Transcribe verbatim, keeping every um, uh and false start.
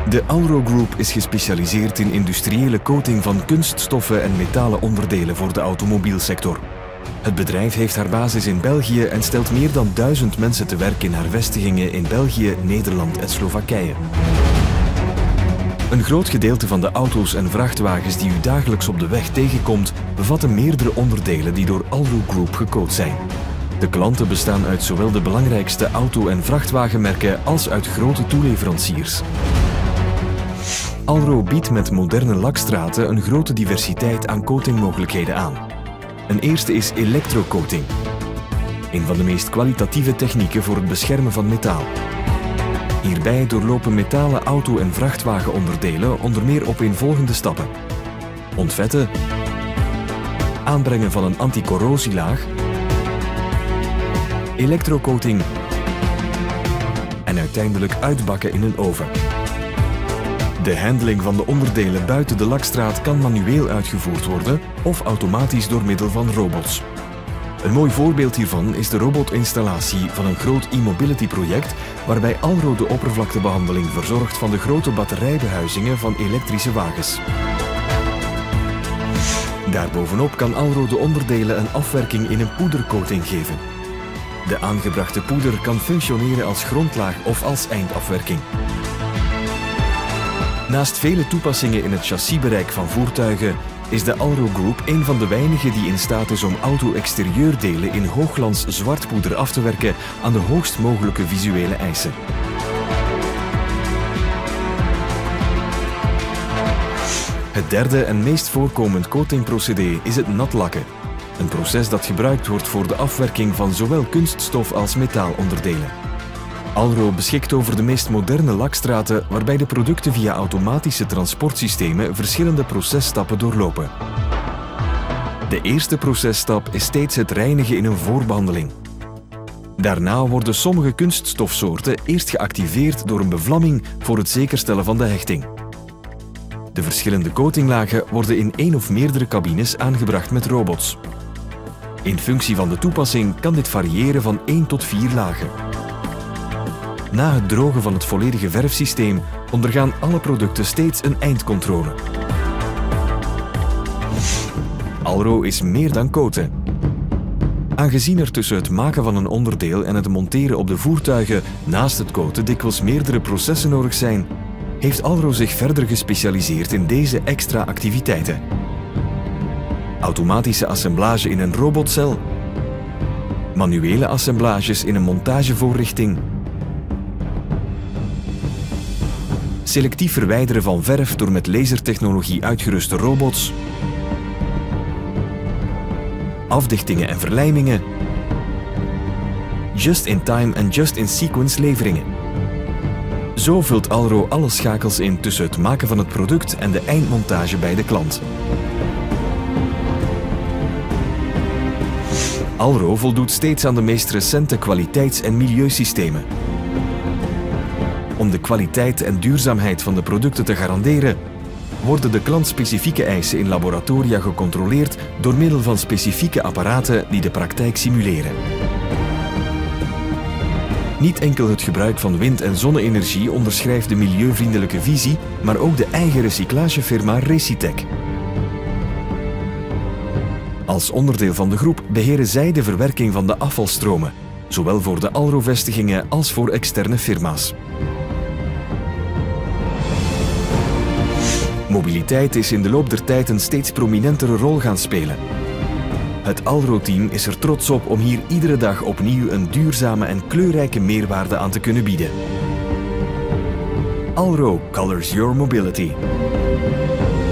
De Alro Group is gespecialiseerd in industriële coating van kunststoffen en metalen onderdelen voor de automobielsector. Het bedrijf heeft haar basis in België en stelt meer dan duizend mensen te werk in haar vestigingen in België, Nederland en Slowakije. Een groot gedeelte van de auto's en vrachtwagens die u dagelijks op de weg tegenkomt, bevatten meerdere onderdelen die door Alro Group gecoat zijn. De klanten bestaan uit zowel de belangrijkste auto- en vrachtwagenmerken als uit grote toeleveranciers. Alro biedt met moderne lakstraten een grote diversiteit aan coatingmogelijkheden aan. Een eerste is elektrocoating, een van de meest kwalitatieve technieken voor het beschermen van metaal. Hierbij doorlopen metalen auto- en vrachtwagenonderdelen onder meer opeenvolgende stappen: ontvetten, aanbrengen van een anticorrosielaag, elektrocoating en uiteindelijk uitbakken in een oven. De handling van de onderdelen buiten de lakstraat kan manueel uitgevoerd worden of automatisch door middel van robots. Een mooi voorbeeld hiervan is de robotinstallatie van een groot e-mobility project waarbij Alro de oppervlaktebehandeling verzorgt van de grote batterijbehuizingen van elektrische wagens. Daarbovenop kan Alro de onderdelen een afwerking in een poedercoating geven. De aangebrachte poeder kan functioneren als grondlaag of als eindafwerking. Naast vele toepassingen in het chassisbereik van voertuigen is de Alro Group een van de weinigen die in staat is om auto-exterieurdelen in hoogglans zwartpoeder af te werken aan de hoogst mogelijke visuele eisen. Het derde en meest voorkomend coatingprocedé is het natlakken. Een proces dat gebruikt wordt voor de afwerking van zowel kunststof als metaalonderdelen. Alro beschikt over de meest moderne lakstraten waarbij de producten via automatische transportsystemen verschillende processtappen doorlopen. De eerste processtap is steeds het reinigen in een voorbehandeling. Daarna worden sommige kunststofsoorten eerst geactiveerd door een bevlamming voor het zekerstellen van de hechting. De verschillende coatinglagen worden in één of meerdere cabines aangebracht met robots. In functie van de toepassing kan dit variëren van één tot vier lagen. Na het drogen van het volledige verfsysteem ondergaan alle producten steeds een eindcontrole. Alro is meer dan coaten. Aangezien er tussen het maken van een onderdeel en het monteren op de voertuigen naast het coaten dikwijls meerdere processen nodig zijn, heeft Alro zich verder gespecialiseerd in deze extra activiteiten. Automatische assemblage in een robotcel, manuele assemblages in een montagevoorrichting, selectief verwijderen van verf door met lasertechnologie uitgeruste robots, afdichtingen en verlijmingen, just-in-time en just-in-sequence leveringen. Zo vult Alro alle schakels in tussen het maken van het product en de eindmontage bij de klant. Alro voldoet steeds aan de meest recente kwaliteits- en milieusystemen. Om de kwaliteit en duurzaamheid van de producten te garanderen, worden de klantspecifieke eisen in laboratoria gecontroleerd door middel van specifieke apparaten die de praktijk simuleren. Niet enkel het gebruik van wind- en zonne-energie onderschrijft de milieuvriendelijke visie, maar ook de eigen recyclagefirma Recitec. Als onderdeel van de groep beheren zij de verwerking van de afvalstromen, zowel voor de Alro-vestigingen als voor externe firma's. Mobiliteit is in de loop der tijd een steeds prominentere rol gaan spelen. Het Alro-team is er trots op om hier iedere dag opnieuw een duurzame en kleurrijke meerwaarde aan te kunnen bieden. Alro colors your mobility.